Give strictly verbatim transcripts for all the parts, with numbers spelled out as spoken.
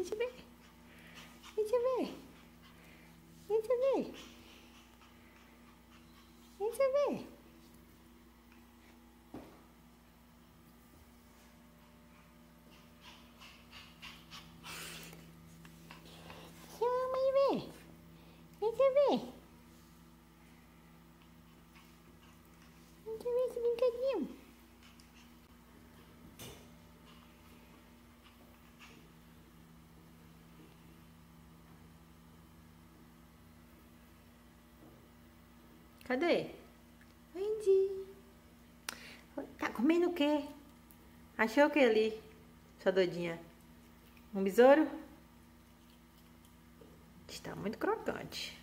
Deixa eu ver. Deixa eu ver. Deixa eu ver. Deixa eu ver. Deixa a mamãe ver. Deixa eu ver. Deixa eu ver esse brinquedinho. Cadê? Wendy. Tá comendo o quê? Achou o que ali, sua doidinha? Um besouro? Está muito crocante.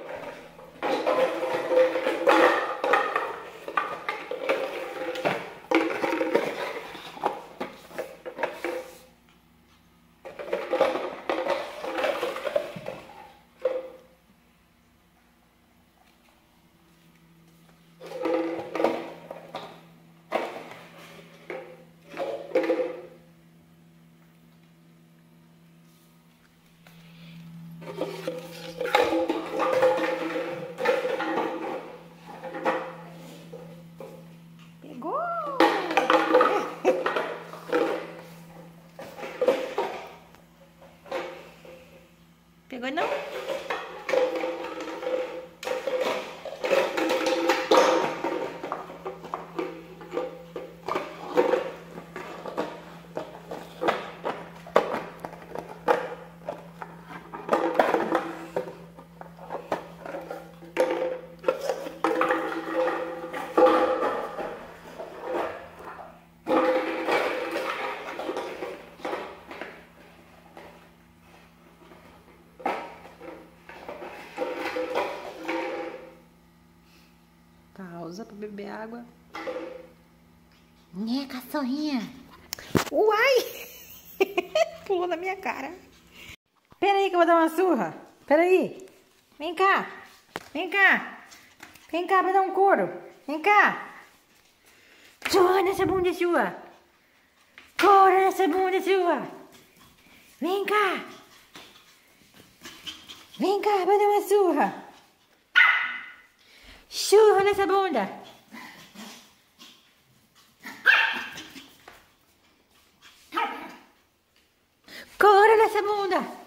Pegou! Pegou não? Pausa pra beber água. Né, cachorrinha? Uai! Pulou na minha cara. Pera aí que eu vou dar uma surra. Pera aí. Vem cá. Vem cá. Vem cá pra dar um couro. Vem cá. Surra nessa bunda sua. Couro nessa bunda sua. Vem cá. Vem cá pra dar uma surra. Churra nessa bunda. Corra nessa bunda.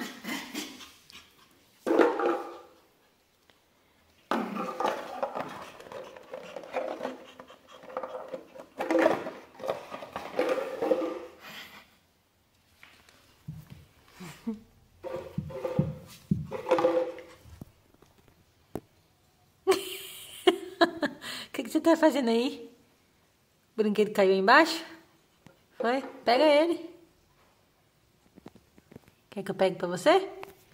O que, que você tá fazendo aí? O brinquedo caiu aí embaixo? Foi? Pega ele. Quer que eu pegue pra você?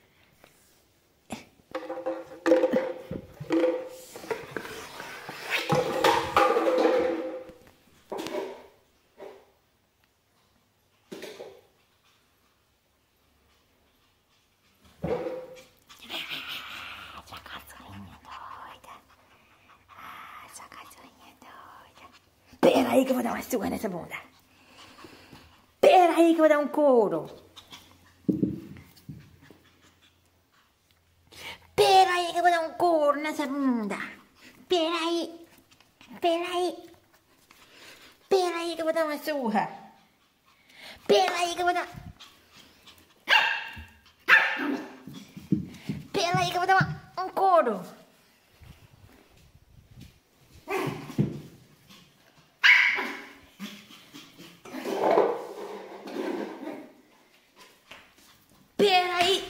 Pera aí que eu vou dar uma surra nessa bunda. Pera aí que eu vou dar um couro. Pera aí que eu vou dar um couro nessa bunda. Pera aí. Pera aí. Pera aí que eu vou dar uma surra. Pera aí que eu vou dar... Pera aí que eu vou dar uma, um couro. Peraí.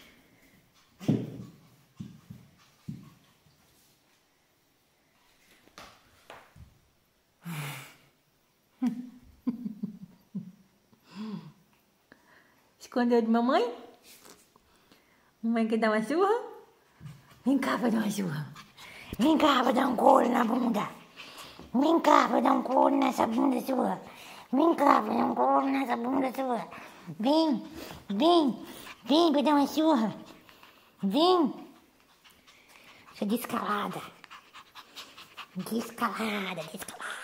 Escondeu de mamãe? Mamãe quer dar uma surra? Vem cá pra dar uma surra. Vem cá pra dar um couro na bunda. Vem cá pra dar um couro nessa bunda sua. Vem cá pra dar um couro nessa bunda sua. Vem, vem, vem pra dar uma surra. Vem. Sua descalada. Descalada, descalada.